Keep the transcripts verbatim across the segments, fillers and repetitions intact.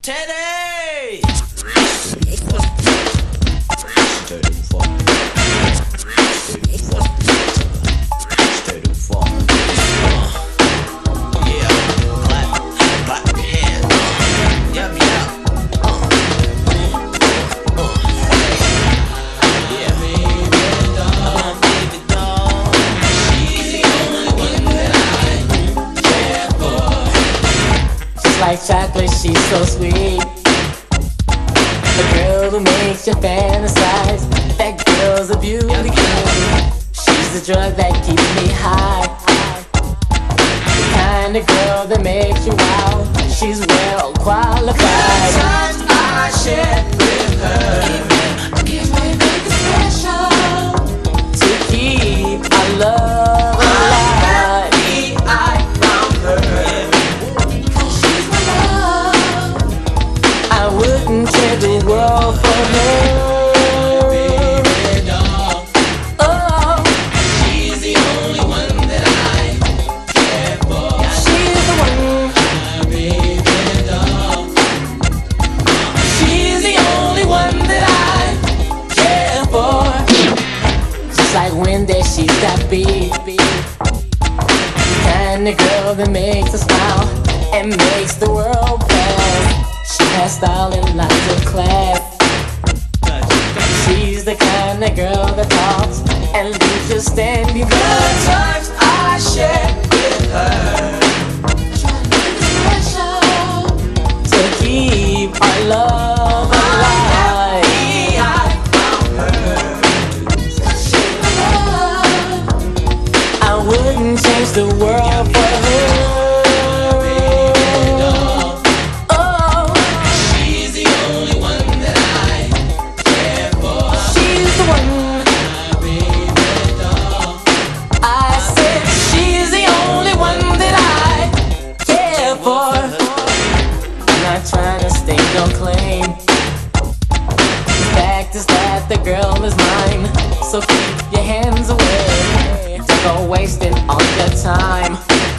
Teddy! Like chocolate, she's so sweet. A girl who makes you fantasize. That girl's a beauty queen. She's the drug that keeps me high. The kind of girl that makes you wild. She's well qualified. The times I shared with her give me make it special to keep our love alive. I found her. I wouldn't trade the world for her, baby doll. Oh, she's the only one that I care for. She's the one, my baby doll. She's the only one that I care for. Just like Wendy, she's that beat. The kind of girl that makes us smile and makes the world pass. She has style and lots of class. She's the kind of girl that talks and leaves you standing. The times I shared with her, trying to make it special to keep our love alive. I found her. She's my love. I wouldn't change the world for her. No claim. The fact is that the girl is mine, so keep your hands away. Don't go wasting all your time.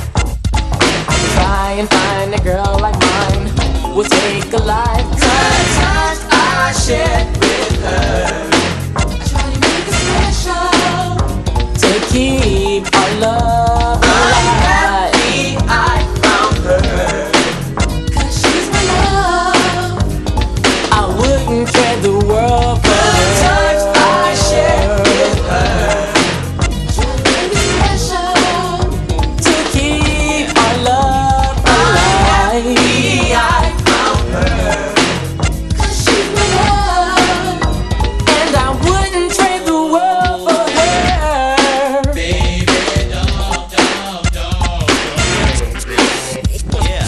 Try and find a girl like mine. Will take a lifetime. The times I shared with her, I try to make it special to keep our love alive. I found her. Trade the world for the times I share with her. Trying to make it special to keep our love alive. I found her, 'cause she's my love, and I wouldn't trade the world for her. Baby, dog, dog, dog, dog. Yeah.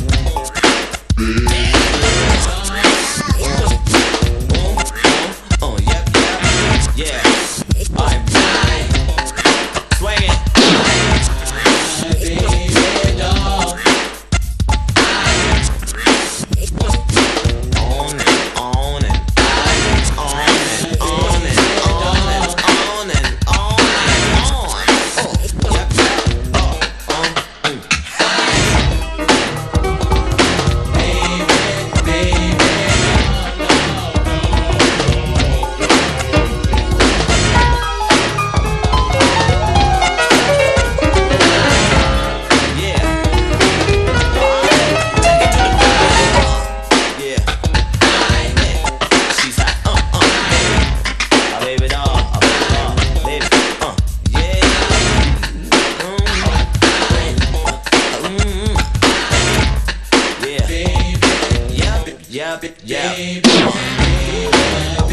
Yeah, yeah. My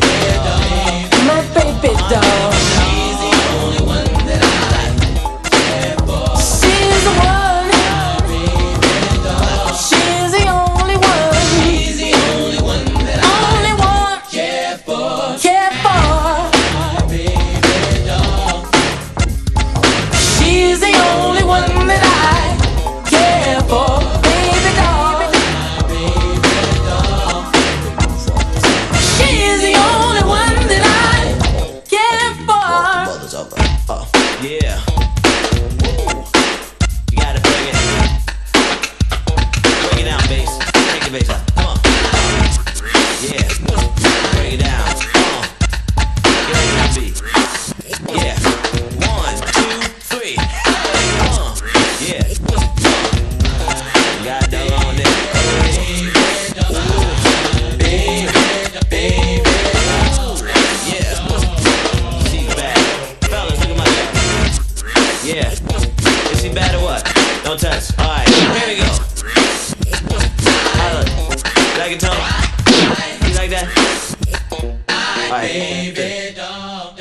baby doll. She's the only one that I care for. She's the one. My baby doll. She's the only one. She's the only one that I only one care for. Care for. My baby doll. She's the only one that I care for. Baby doll. She's the only bass up. Come on. Yeah. Break it down. Come on. Get ready for the beat. Yeah. One, two, three. Come on. Yeah. God dog on this. Baby, baby. Yeah. She's bad. Fellas, look at my back. Yeah. Is she bad or what? Don't touch. Alright, here we go. Holla. Like it, Toni? You like that? Alright.